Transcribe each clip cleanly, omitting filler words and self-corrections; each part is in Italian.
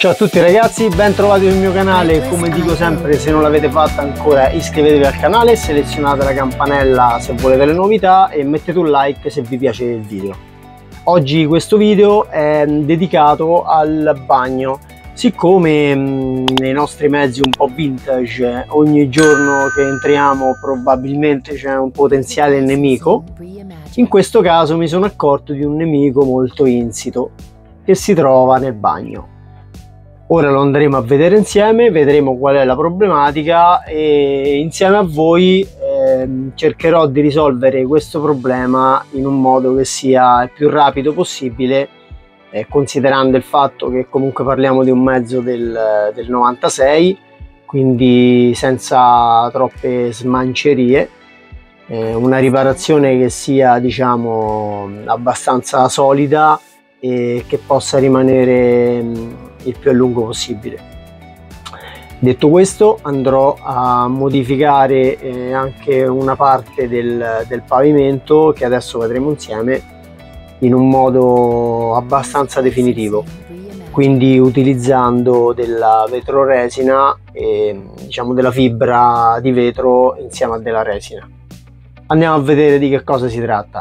Ciao a tutti ragazzi, ben trovati sul mio canale. Come dico sempre, se non l'avete fatto ancora iscrivetevi al canale, selezionate la campanella se volete le novità e mettete un like se vi piace il video. Oggi questo video è dedicato al bagno. Siccome nei nostri mezzi un po' vintage ogni giorno che entriamo probabilmente c'è un potenziale nemico, in questo caso mi sono accorto di un nemico molto insito che si trova nel bagno. Ora lo andremo a vedere insieme, vedremo qual è la problematica e insieme a voi cercherò di risolvere questo problema in un modo che sia il più rapido possibile, considerando il fatto che comunque parliamo di un mezzo del 96, quindi senza troppe smancerie, una riparazione che sia, diciamo, abbastanza solida e che possa rimanere il più a lungo possibile. Detto questo, andrò a modificare anche una parte del pavimento che adesso vedremo insieme in un modo abbastanza definitivo, quindi utilizzando della vetroresina e diciamo della fibra di vetro insieme a della resina. Andiamo a vedere di che cosa si tratta.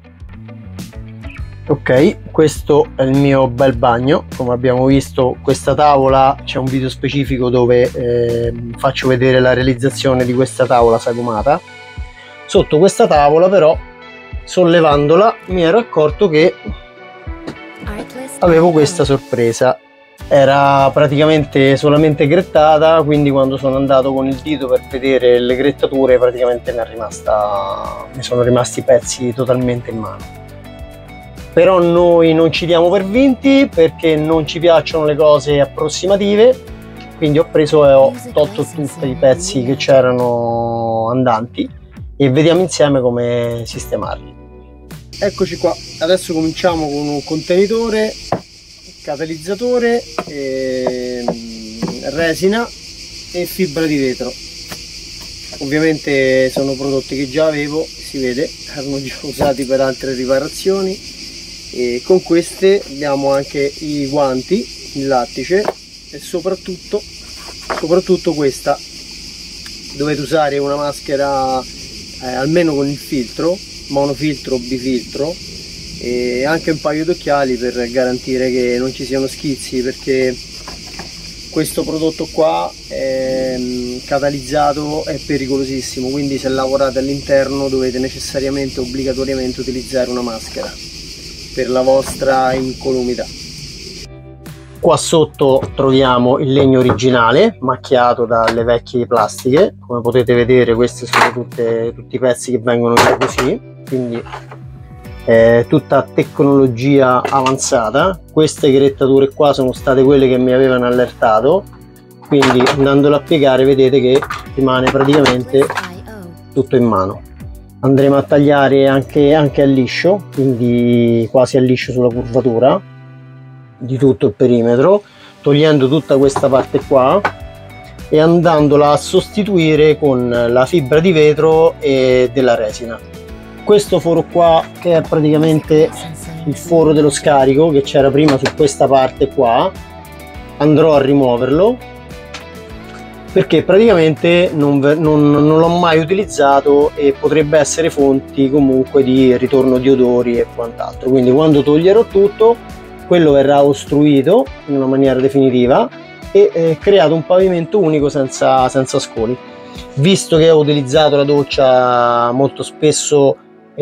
Ok, questo è il mio bel bagno. Come abbiamo visto, questa tavola, c'è un video specifico dove faccio vedere la realizzazione di questa tavola sagomata. Sotto questa tavola però, sollevandola, mi ero accorto che avevo questa sorpresa. Era praticamente solamente grettata, quindi quando sono andato con il dito per vedere le grettature praticamente mi sono rimasti pezzi totalmente in mano. Però noi non ci diamo per vinti perché non ci piacciono le cose approssimative, quindi ho preso e ho tolto tutti i pezzi che c'erano andanti e vediamo insieme come sistemarli. Eccoci qua, adesso cominciamo con un contenitore, catalizzatore, resina e fibra di vetro. Ovviamente sono prodotti che già avevo, si vede, erano già usati per altre riparazioni. E con queste abbiamo anche i guanti, il lattice e soprattutto questa. Dovete usare una maschera almeno con il filtro, monofiltro o bifiltro, e anche un paio d'occhiali per garantire che non ci siano schizzi, perché questo prodotto qua catalizzato è pericolosissimo, quindi se lavorate all'interno dovete necessariamente, obbligatoriamente utilizzare una maschera per la vostra incolumità. Qua sotto troviamo il legno originale macchiato dalle vecchie plastiche. Come potete vedere, questi sono tutti i pezzi che vengono via così, quindi è tutta tecnologia avanzata. Queste grettature qua sono state quelle che mi avevano allertato, quindi andandolo a piegare vedete che rimane praticamente tutto in mano. Andremo a tagliare anche a liscio, quindi quasi a liscio sulla curvatura di tutto il perimetro, togliendo tutta questa parte qua e andandola a sostituire con la fibra di vetro e della resina. Questo foro qua, che è praticamente il foro dello scarico che c'era prima su questa parte qua, andrò a rimuoverlo perché praticamente non l'ho mai utilizzato e potrebbe essere fonti comunque di ritorno di odori e quant'altro. Quindi quando toglierò tutto, quello verrà ostruito in una maniera definitiva e creato un pavimento unico senza scoli. Visto che ho utilizzato la doccia molto spesso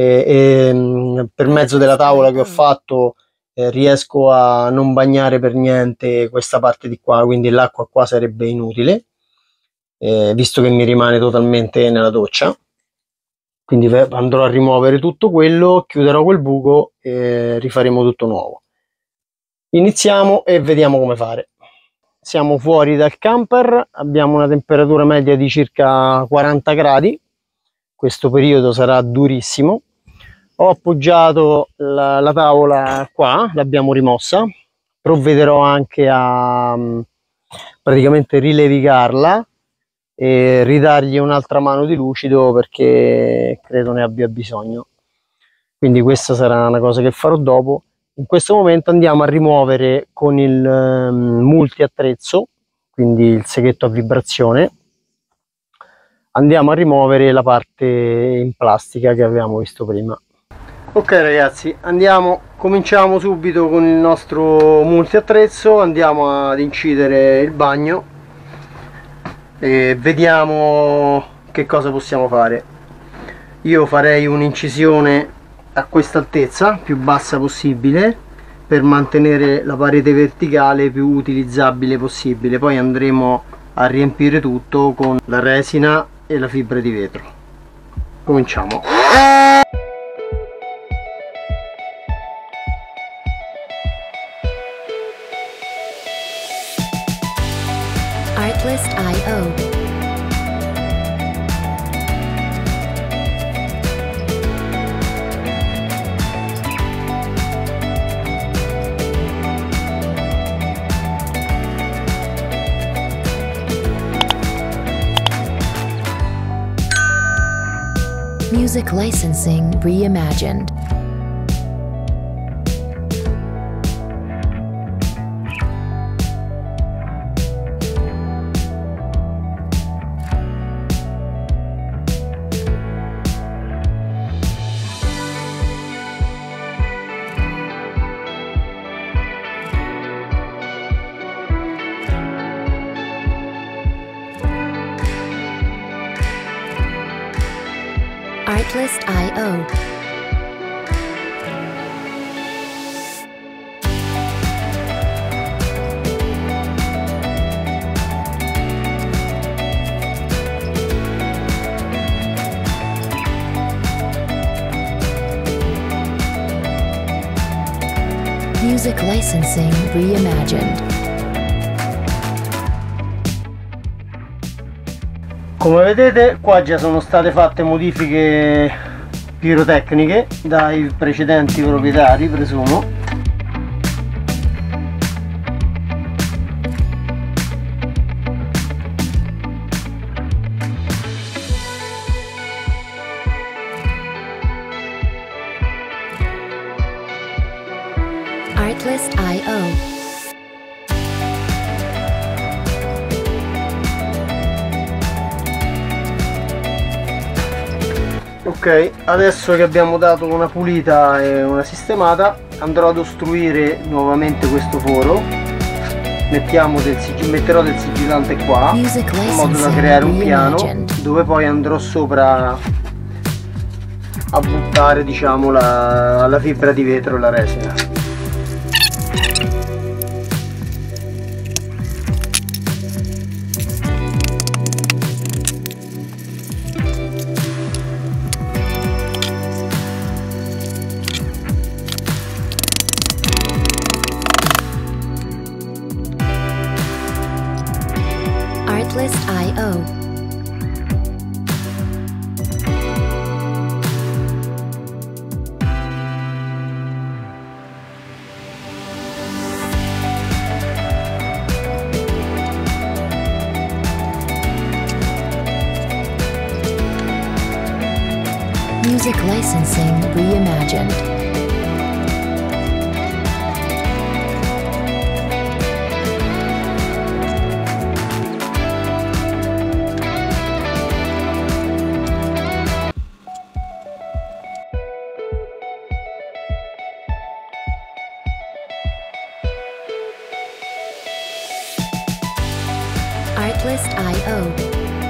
per mezzo della tavola che ho fatto, riesco a non bagnare per niente questa parte di qua, quindi l'acqua qua sarebbe inutile. Visto che mi rimane totalmente nella doccia, quindi andrò a rimuovere tutto quello, chiuderò quel buco e rifaremo tutto nuovo. Iniziamo e vediamo come fare. Siamo fuori dal camper, abbiamo una temperatura media di circa 40 gradi, questo periodo sarà durissimo. Ho appoggiato la tavola qua, l'abbiamo rimossa, provvederò anche a praticamente rilevigarla e ridargli un'altra mano di lucido perché credo ne abbia bisogno. Quindi questa sarà una cosa che farò dopo In questo momento andiamo a rimuovere con il multi attrezzo, quindi il seghetto a vibrazione, andiamo a rimuovere la parte in plastica che avevamo visto prima. Ok ragazzi, cominciamo subito con il nostro multi attrezzo, andiamo ad incidere il bagno e vediamo che cosa possiamo fare. Io farei un'incisione a questa altezza, più bassa possibile, per mantenere la parete verticale più utilizzabile possibile. Poi andremo a riempire tutto con la resina e la fibra di vetro. Cominciamo. Artlist.io. Music licensing reimagined. Artlist.io. Music licensing reimagined. Come vedete qua già sono state fatte modifiche pirotecniche dai precedenti proprietari, presumo. Artlist.io. Ok, adesso che abbiamo dato una pulita e una sistemata, andrò ad ostruire nuovamente questo foro. Metterò del sigillante qua, in modo da creare un piano dove poi andrò sopra a buttare, diciamo, la fibra di vetro e la resina. Artlist.io. Music licensing reimagined. Artlist.io.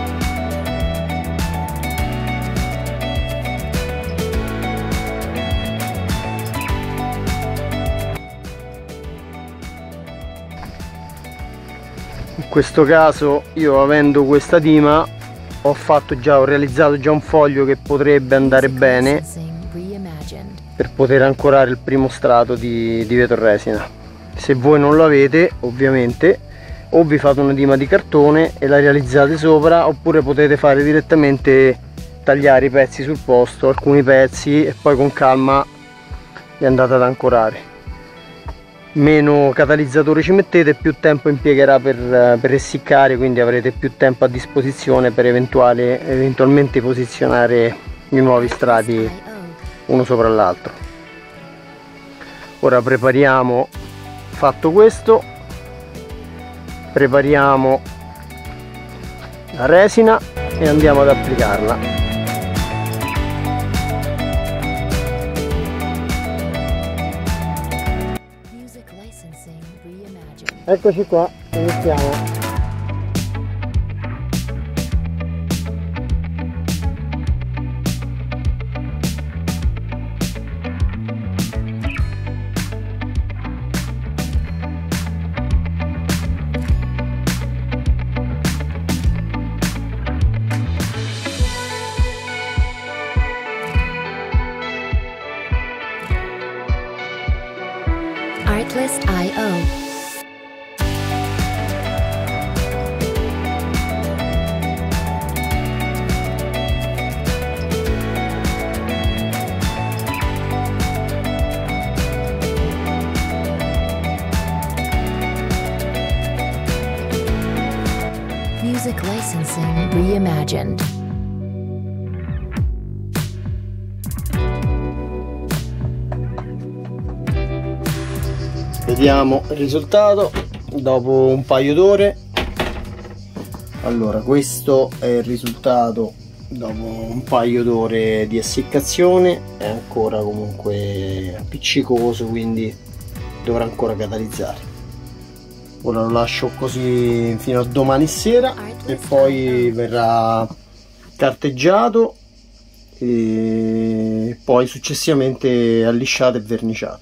In questo caso io, avendo questa dima, ho realizzato già un foglio che potrebbe andare bene per poter ancorare il primo strato di vetro resina. Se voi non lo avete, ovviamente, o vi fate una dima di cartone e la realizzate sopra, oppure potete fare direttamente, tagliare i pezzi sul posto, alcuni pezzi, e poi con calma li andate ad ancorare. Meno catalizzatore ci mettete, più tempo impiegherà per essiccare, quindi avrete più tempo a disposizione per eventualmente posizionare i nuovi strati uno sopra l'altro. Ora prepariamo, fatto questo, prepariamo la resina e andiamo ad applicarla. Eccoci qua, iniziamo. Artlist.io. Music licensing reimagined. Vediamo il risultato dopo un paio d'ore. Allora, questo è il risultato dopo un paio d'ore di essiccazione. È ancora comunque appiccicoso, quindi dovrà ancora catalizzare. Ora lo lascio così fino a domani sera e poi verrà carteggiato e poi successivamente allisciato e verniciato.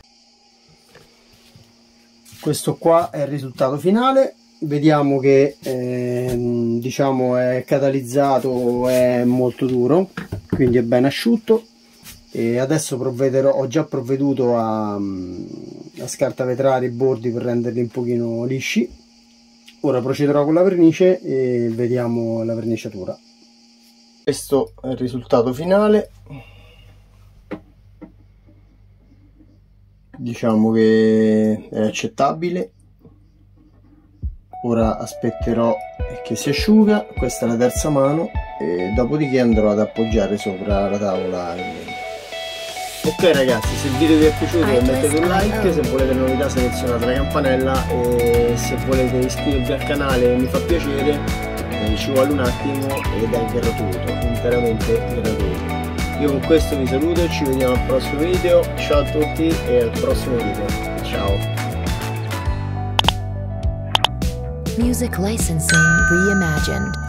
Questo qua è il risultato finale. Vediamo che diciamo è catalizzato, è molto duro, quindi è ben asciutto. E adesso ho già provveduto a scartavetrare i bordi per renderli un pochino lisci. Ora procederò con la vernice e vediamo la verniciatura. Questo è il risultato finale. Diciamo che è accettabile. Ora aspetterò che si asciuga. Questa è la terza mano e dopodiché andrò ad appoggiare sopra la tavola il legno. Ok ragazzi, se il video vi è piaciuto mettete un like, se volete novità selezionate la campanella e se volete iscrivervi al canale mi fa piacere, ci vuole un attimo ed è gratuito, interamente gratuito. Io con questo vi saluto e ci vediamo al prossimo video. Ciao a tutti e al prossimo video. Ciao. Music licensing reimagined.